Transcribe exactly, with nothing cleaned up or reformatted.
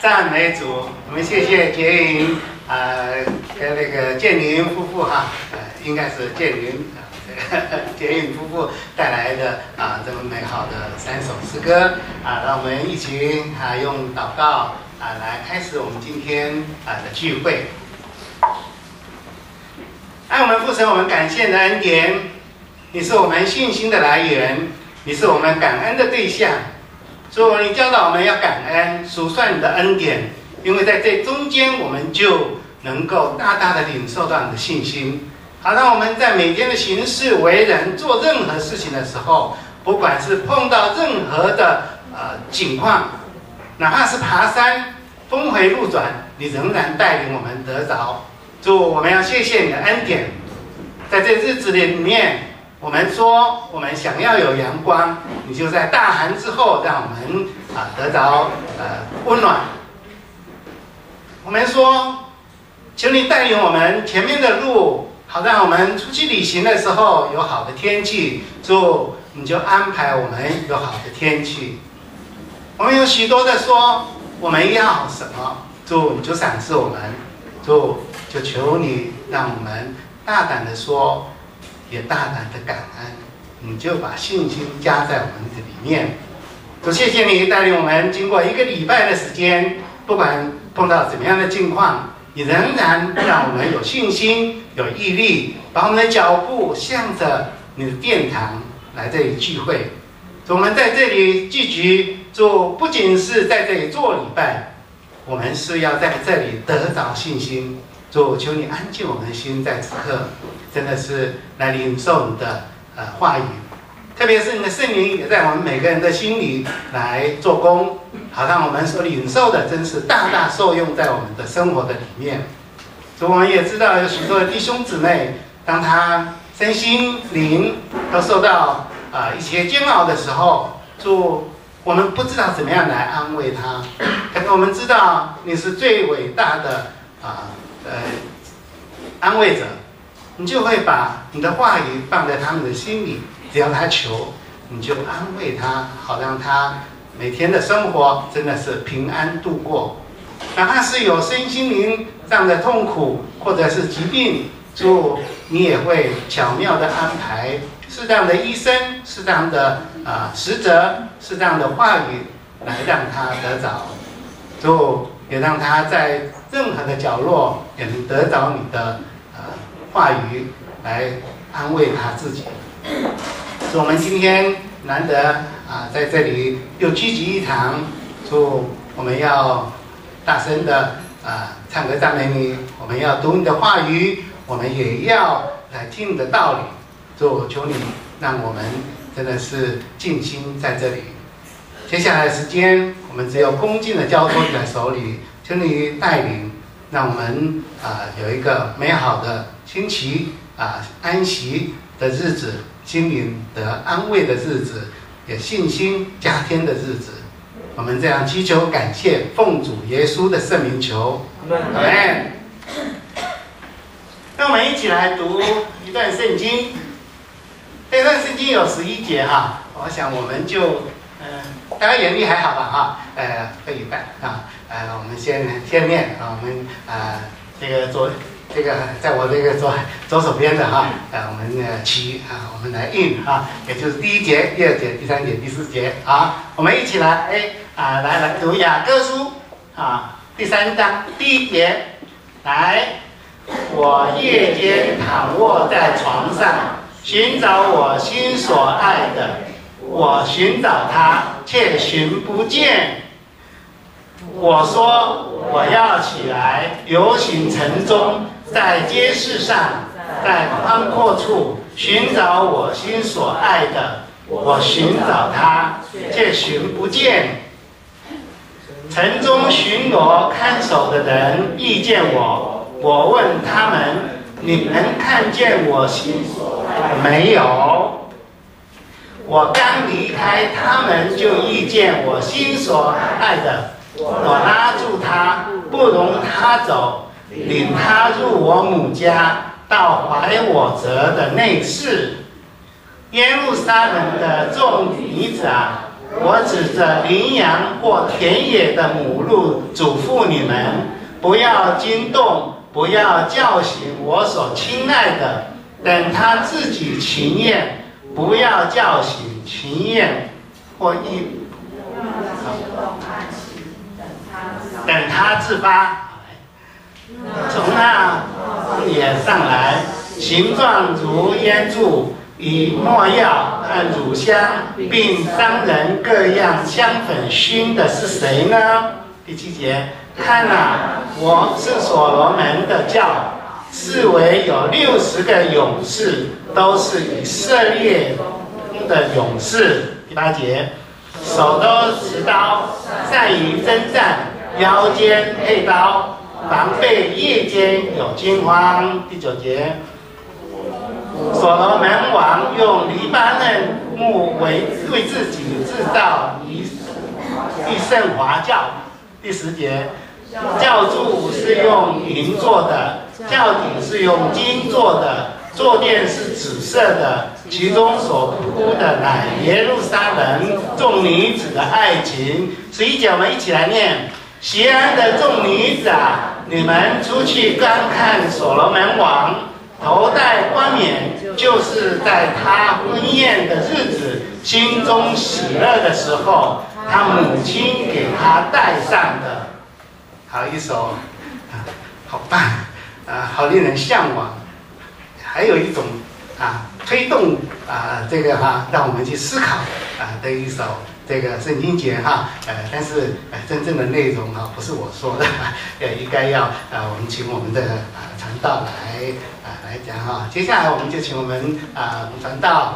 赞美主，我们谢谢杰云啊，跟那个建林夫妇哈，呃，应该是建林啊，杰云夫妇带来的啊这么美好的三首诗歌啊，让我们一起啊用祷告啊来开始我们今天啊的聚会。爱我们父神，我们感谢你的恩典，你是我们信心的来源，你是我们感恩的对象。主，你教导我们要感恩，数算你的恩典，因为在这中间，我们就能够大大的领受到你的信心。好，让我们在每天的行事为人、做任何事情的时候，不管是碰到任何的呃境况，哪怕是爬山、峰回路转，你仍然带领我们得着。主，我们要谢谢你的恩典，在这日子里面。我们说，我们想要有阳光，你就在大寒之后，让我们啊得着呃温暖。我们说，求你带领我们前面的路，好让我们出去旅行的时候有好的天气。主，你就安排我们有好的天气。我们有许多的说，我们要什么？主，你就赏赐我们。主，就求你让我们大胆的说。也大胆的感恩，你就把信心加在我们的里面。主，谢谢你带领我们经过一个礼拜的时间，不管碰到怎么样的境况，你仍然让我们有信心、有毅力，把我们的脚步向着你的殿堂来这里聚会。主，我们在这里聚集，主不仅是在这里做礼拜，我们是要在这里得着信心。主，求你安静我们的心，在此刻真的是来领受你的呃话语，特别是你的圣灵也在我们每个人的心里来做工，好让我们所领受的真是大大受用在我们的生活的里面。主，我们也知道有许多的弟兄姊妹，当他身心灵都受到啊、呃、一些煎熬的时候，主，我们不知道怎么样来安慰他，可是我们知道你是最伟大的啊。呃，安慰者，你就会把你的话语放在他们的心里，只要他求，你就安慰他，好让他每天的生活真的是平安度过。哪怕是有身心灵上的痛苦或者是疾病，主你也会巧妙的安排适当的医生、适当的啊、呃、使者、适当的话语来让他得着。主也让他在任何的角落也能得着你的呃话语来安慰他自己。所以我们今天难得啊、呃、在这里又聚集一堂，主我们要大声的啊、呃、唱歌赞美你，我们要读你的话语，我们也要来听你的道理。主，求你让我们真的是尽心在这里。接下来的时间，我们只有恭敬的交托你的手里，求你带领，让我们啊、呃、有一个美好的星期啊、呃、安息的日子，心灵得安慰的日子，也信心加添的日子。我们这样祈求感谢，奉主耶稣的圣名求，阿们。那我们一起来读一段圣经，这段圣经有十一节哈，我想我们就。呃，大家眼力还好吧？哈，呃，会一半啊。呃，我们先先念啊，我们啊、呃，这个左这个在我这个左左手边的哈，呃，我们呃起啊，我们来印啊，也就是第一节、第二节、第三节、第四节啊，我们一起来哎啊，来来读雅各书啊，第三章第一节，来，我夜间躺卧在床上，寻找我心所爱的。我寻找他，却寻不见。我说，我要起来，游行城中，在街市上，在宽阔处寻找我心所爱的。我寻找他，却寻不见。城中巡逻看守的人遇见我，我问他们：你们看见我心所爱的没有？我刚离开他们，就遇见我心所爱的，我拉住他，不容他走，领他入我母家，到怀我泽的内室。耶路撒冷的众女子啊， 我指着羚羊或田野的母鹿嘱咐你们，不要惊动，不要叫醒我所亲爱的，等他自己情愿，不要叫醒情愿或一等他自发。从那荒野上来，形状如烟柱，以没药和乳香，并商人各样香粉熏的是谁呢？第七节，看啊，我是所罗门的教，四围有六十个勇士，都是以色列的勇士。第八节，手都持刀，善于征战，腰间佩刀，防备夜间有惊慌。第九节，所罗门王用黎巴嫩木为为自己制造一一圣华教。第十节，教柱是用银做的，教底是用金做的，坐垫是紫色的，其中所铺的乃耶路撒冷众女子的爱情。十一节，我们一起来念：西安的众女子啊，你们出去观看所罗门王，头戴冠冕，就是在他婚宴的日子，心中喜乐的时候，他母亲给他戴上的。好一首，啊，好棒啊，好令人向往。还有一种啊，推动啊，这个哈、啊，让我们去思考啊的一首这个圣经节哈，呃，但是呃，真正的内容哈、啊，不是我说的，呃，应该要啊，我们请我们的啊传道来啊来讲哈。接下来我们就请我们啊传道。